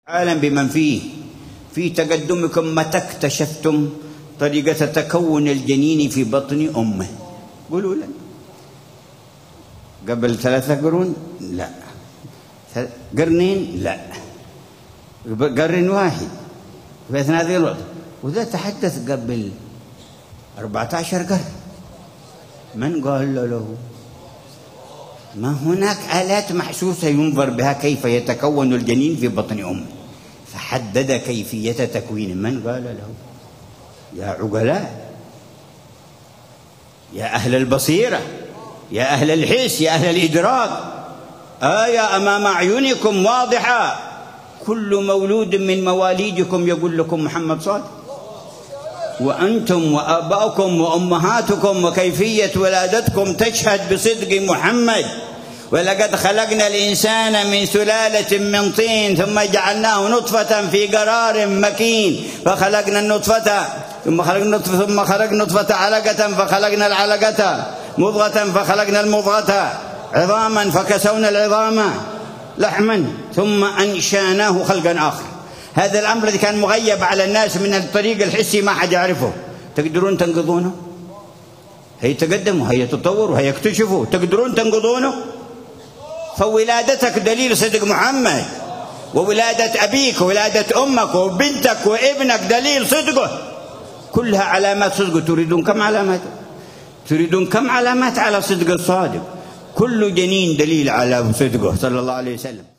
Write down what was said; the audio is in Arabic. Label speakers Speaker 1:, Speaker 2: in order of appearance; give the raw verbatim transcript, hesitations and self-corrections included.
Speaker 1: عالم بمن فيه. في تقدمكم متى اكتشفتم طريقة تكون الجنين في بطن أمه؟ قولوا لنا. قبل ثلاثة قرون؟ لا. قرنين؟ لا. قرن واحد في أثناء هذه الوقت، وذا تحدث قبل أربعة عشر قرن. من قال له؟ ما هناك آلات محسوسة ينظر بها كيف يتكون الجنين في بطن أمه، فحدد كيفية تكوينه. من قال له؟ يا عقلاء، يا أهل البصيرة، يا أهل الحس، يا أهل الإدراك، آية أمام أعينكم واضحة. كل مولود من مواليدكم يقول لكم محمد صادق، وأنتم وآباؤكم وأمهاتكم وكيفية ولادتكم تشهد بصدق محمد. ولقد خلقنا الإنسان من سلالة من طين ثم جعلناه نطفة في قرار مكين، فخلقنا النطفة ثم خلقنا النطفة ثم خلقنا النطفة علقة فخلقنا العلقة مضغة فخلقنا المضغة عظاما فكسونا العظام لحما ثم أنشأناه خلقا آخر. هذا الأمر الذي كان مغيب على الناس من الطريق الحسي ما حد يعرفه، تقدرون تنقضونه؟ هي تقدموا، هي تطوروا، هي يكتشفوا، تقدرون تنقضونه؟ فولادتك دليل صدق محمد، وولادة أبيك وولادة أمك وبنتك وابنك دليل صدقه، كلها علامات صدقه. تريدون كم علامات؟ تريدون كم علامات على صدق الصادق؟ كل جنين دليل على صدقه صلى الله عليه وسلم.